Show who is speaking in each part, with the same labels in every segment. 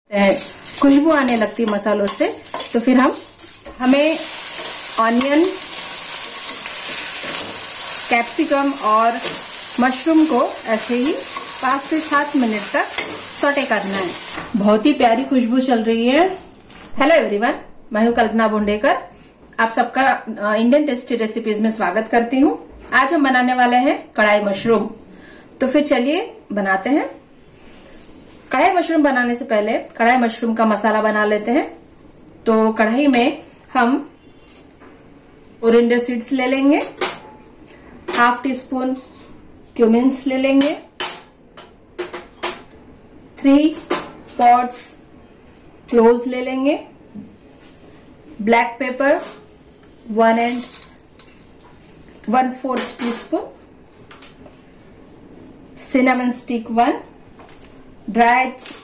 Speaker 1: खुशबू आने लगती है मसालों से, तो फिर हमें ऑनियन, कैप्सिकम और मशरूम को ऐसे ही 5 से 7 मिनट तक सौटे करना है। बहुत ही प्यारी खुशबू चल रही है। हेलो एवरीवन, मैं हूं कल्पना भोंडेकर। आप सबका इंडियन टेस्टी रेसिपीज में स्वागत करती हूं। आज हम बनाने वाले हैं कढ़ाई मशरूम। तो फिर चलिए बनाते हैं। कढ़ाई मशरूम बनाने से पहले कढ़ाई मशरूम का मसाला बना लेते हैं। तो कढ़ाई में हम ओरिएंडर सीड्स ले लेंगे, हाफ टी स्पून क्यूमिन्स ले लेंगे, 3 पॉट्स क्लोव्स ले लेंगे, black pepper 1/4 teaspoon, cinnamon stick 1, dry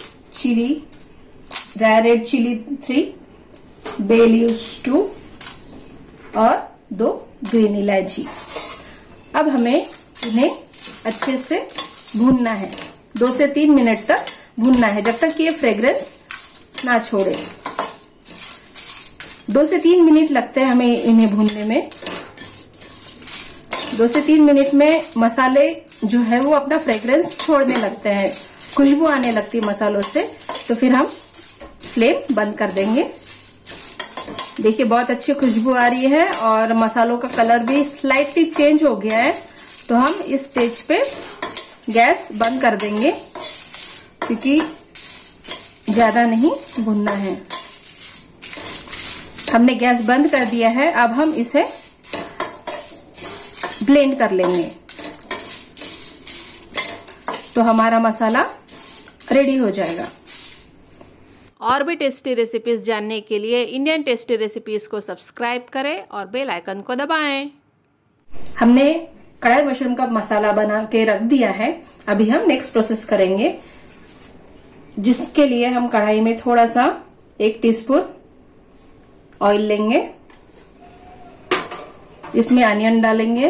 Speaker 1: red chilli 3, bay leaves 2 और 2 ग्रीन इलायची। अब हमें इन्हें अच्छे से भूनना है। 2 से 3 मिनट तक भूनना है, जब तक कि ये फ्रेग्रेंस ना छोड़े। 2 से 3 मिनट लगते हैं हमें इन्हें भूनने में। 2 से 3 मिनट में मसाले जो है वो अपना फ्रेग्रेंस छोड़ने लगते हैं, खुशबू आने लगती है मसालों से। तो फिर हम फ्लेम बंद कर देंगे। देखिए बहुत अच्छी खुशबू आ रही है और मसालों का कलर भी स्लाइटली चेंज हो गया है। तो हम इस स्टेज पे गैस बंद कर देंगे, क्योंकि ज्यादा नहीं भुनना है। हमने गैस बंद कर दिया है। अब हम इसे ब्लेंड कर लेंगे, तो हमारा मसाला रेडी हो जाएगा। और भी टेस्टी रेसिपीज जानने के लिए इंडियन टेस्टी रेसिपीज को सब्सक्राइब करें और बेल आइकन को दबाएं। हमने कढ़ाई मशरूम का मसाला बना के रख दिया है। अभी हम नेक्स्ट प्रोसेस करेंगे, जिसके लिए हम कढ़ाई में थोड़ा सा 1 टीस्पून ऑयल लेंगे। इसमें अनियन डालेंगे,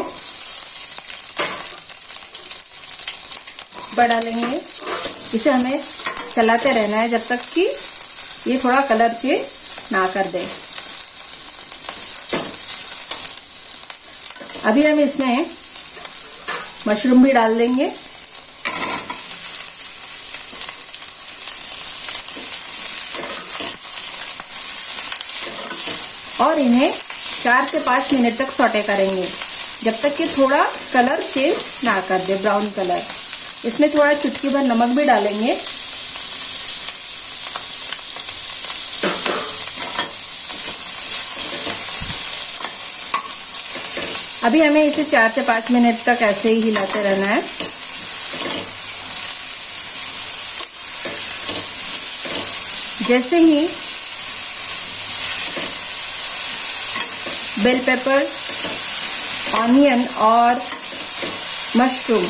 Speaker 1: डालेंगे। इसे हमें चलाते रहना है जब तक कि ये थोड़ा कलर चेंज ना कर दे। अभी हम इसमें मशरूम भी डाल देंगे। और इन्हें 4 से 5 मिनट तक सौटे करेंगे, जब तक कि थोड़ा कलर चेंज ना कर दे, ब्राउन कलर। इसमें थोड़ा चुटकी भर नमक भी डालेंगे। अभी हमें इसे 4 से 5 मिनट तक ऐसे ही हिलाते रहना है। जैसे ही बेल पेपर, ऑनियन और मशरूम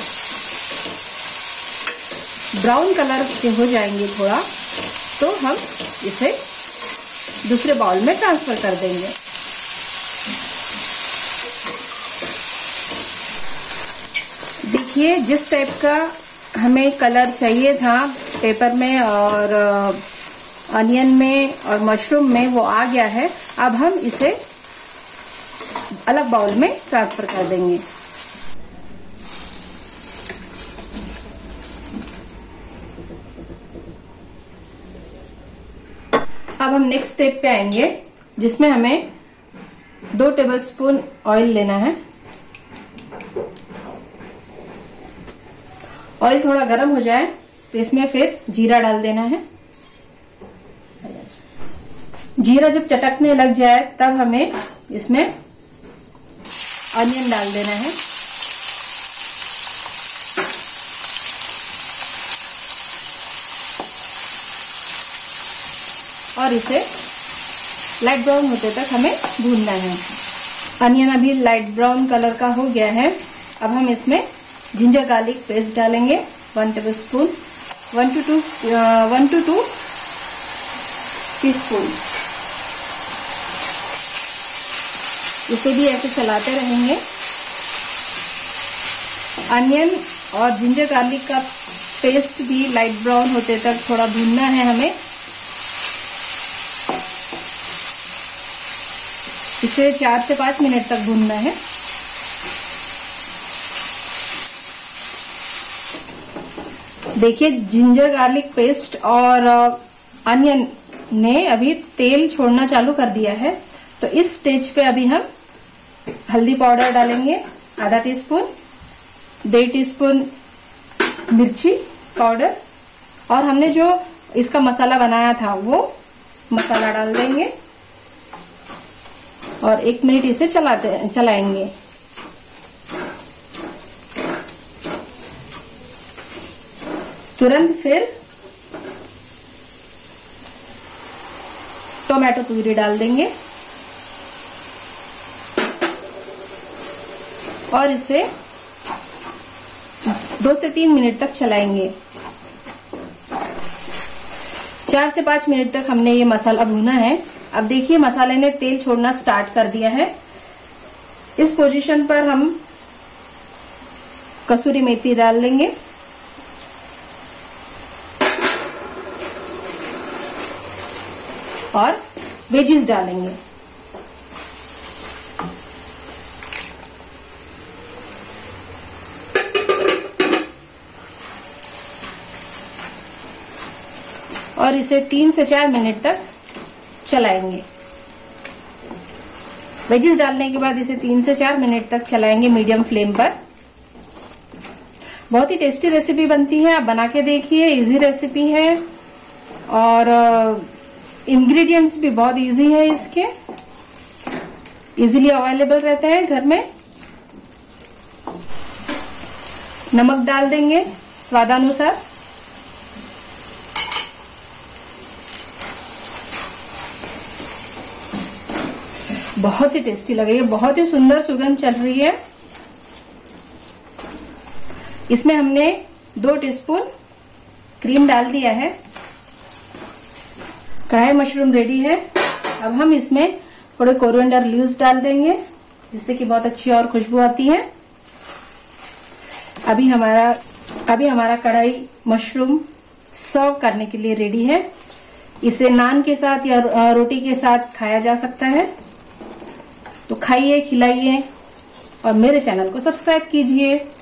Speaker 1: ब्राउन कलर के हो जाएंगे थोड़ा, तो हम इसे दूसरे बाउल में ट्रांसफर कर देंगे। देखिए जिस टाइप का हमें कलर चाहिए था पेपर में और ऑनियन में और मशरूम में, वो आ गया है। अब हम इसे अलग बाउल में ट्रांसफर कर देंगे। अब हम नेक्स्ट स्टेप पे आएंगे, जिसमें हमें 2 टेबलस्पून ऑयल लेना है। ऑयल थोड़ा गर्म हो जाए तो इसमें फिर जीरा डाल देना है। जीरा जब चटकने लग जाए तब हमें इसमें ऑनियन डाल देना है। और इसे लाइट ब्राउन होते तक हमें भूनना है। अनियन अभी लाइट ब्राउन कलर का हो गया है। अब हम इसमें जिंजर गार्लिक पेस्ट डालेंगे 1 टेबलस्पून, 1 to 2 टीस्पून। इसे भी ऐसे चलाते रहेंगे। अनियन और जिंजर गार्लिक का पेस्ट भी लाइट ब्राउन होते तक थोड़ा भूनना है हमें। इसे 4 से 5 मिनट तक भूनना है। देखिए जिंजर गार्लिक पेस्ट और अनियन ने अभी तेल छोड़ना चालू कर दिया है। तो इस स्टेज पे अभी हम हल्दी पाउडर डालेंगे आधा टीस्पून, 1.5 टीस्पून मिर्ची पाउडर, और हमने जो इसका मसाला बनाया था वो मसाला डाल देंगे और 1 मिनट इसे चलाएंगे। तुरंत फिर टोमेटो प्यूरी डाल देंगे और इसे 2 से 3 मिनट तक चलाएंगे। 4 से 5 मिनट तक हमने ये मसाला भूना है। अब देखिए मसाले ने तेल छोड़ना स्टार्ट कर दिया है। इस पोजीशन पर हम कसूरी मेथी डाल देंगे और वेजिस डालेंगे। और इसे 3 से 4 मिनट तक चलाएंगे। वेजिस डालने के बाद इसे 3 से 4 मिनट तक चलाएंगे मीडियम फ्लेम पर। बहुत ही टेस्टी रेसिपी बनती है, आप बना के देखिए। इजी रेसिपी है और इंग्रेडिएंट्स भी बहुत इजी है इसके, इजीली अवेलेबल रहते हैं घर में। नमक डाल देंगे स्वादानुसार। बहुत ही टेस्टी लगेगी, बहुत ही सुंदर सुगंध चल रही है। इसमें हमने 2 टीस्पून क्रीम डाल दिया है। कढ़ाई मशरूम रेडी है। अब हम इसमें थोड़े कोरिएंडर लीव्स डाल देंगे जिससे कि बहुत अच्छी और खुशबू आती है। अभी हमारा कढ़ाई मशरूम सर्व करने के लिए रेडी है। इसे नान के साथ या रोटी के साथ खाया जा सकता है। तो खाइए, खिलाइए और मेरे चैनल को सब्सक्राइब कीजिए।